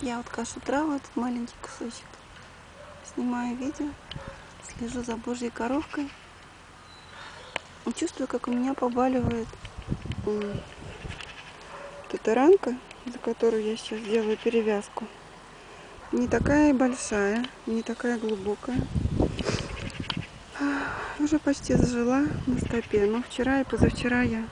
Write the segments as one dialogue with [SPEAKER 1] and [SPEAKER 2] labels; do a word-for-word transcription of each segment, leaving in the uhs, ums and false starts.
[SPEAKER 1] Я вот кашу траву, этот маленький кусочек. Снимаю видео, слежу за Божьей коровкой. И чувствую, как у меня побаливает вот эта ранка, за которую я сейчас делаю перевязку. Не такая большая, не такая глубокая. Уже почти зажила на стопе. Но вчера и позавчера я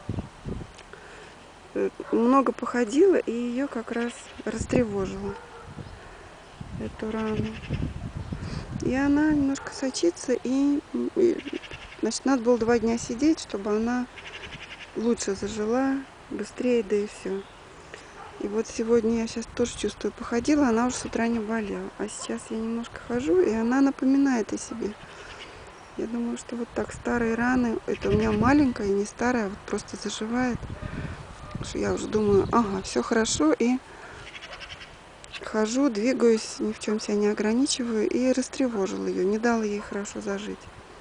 [SPEAKER 1] много походила и ее как раз растревожила, эту рану. И она немножко сочится, и, и значит, надо было два дня сидеть, чтобы она лучше зажила, быстрее, да и все. И вот сегодня я сейчас тоже чувствую, походила, она уже с утра не болела. А сейчас я немножко хожу, и она напоминает о себе. Я думаю, что вот так старые раны, это у меня маленькая, не старая, вот просто заживает. Что я уже думаю, ага, все хорошо, и хожу, двигаюсь, ни в чем себя не ограничиваю, и растревожила ее, не дала ей хорошо зажить.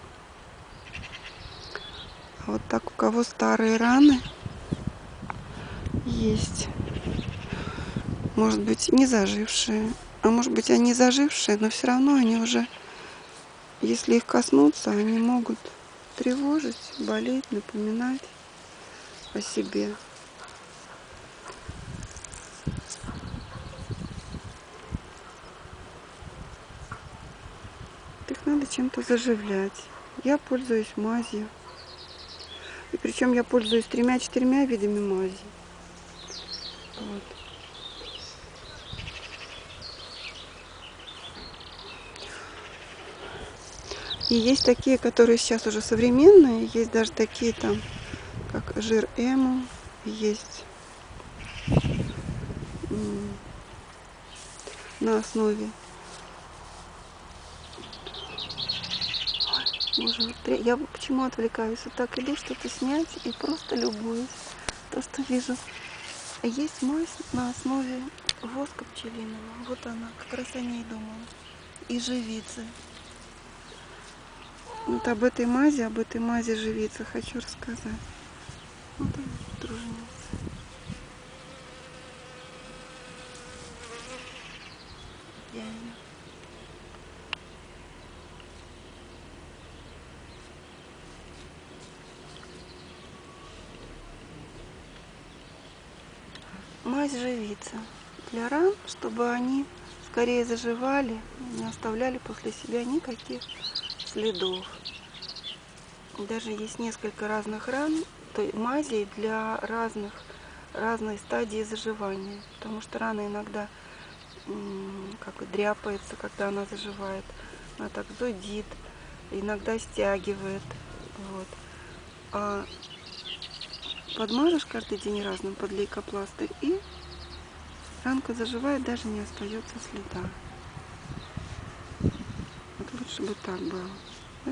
[SPEAKER 1] А вот так, у кого старые раны есть, может быть, не зажившие, а может быть, они зажившие, но все равно они уже, если их коснуться, они могут тревожить, болеть, напоминать о себе. Их надо чем-то заживлять. Я пользуюсь мазью. И причем я пользуюсь тремя-четырьмя видами мази. Вот. И есть такие, которые сейчас уже современные. Есть даже такие там, как жир эму. Есть на основе. Боже, я почему отвлекаюсь? Вот так иду что-то снять и просто любуюсь. То, что вижу. Есть мазь на основе воска пчелиного. Вот она, как раз о ней думала. И живицы. Вот об этой мази, об этой мази живицы хочу рассказать. Вот она, труженица. Я ее. Мазь живица для ран, чтобы они скорее заживали, не оставляли после себя никаких следов. Даже есть несколько разных ран, то мазей для разных, разной стадии заживания. Потому что рана иногда как бы дряпается, когда она заживает. Она так зудит, иногда стягивает. Вот. А подмажешь каждый день разным под лейкопластырь, и ранка заживает, даже не остается следа. Вот лучше бы так было. Да?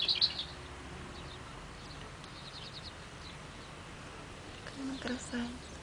[SPEAKER 1] Какая она красавица.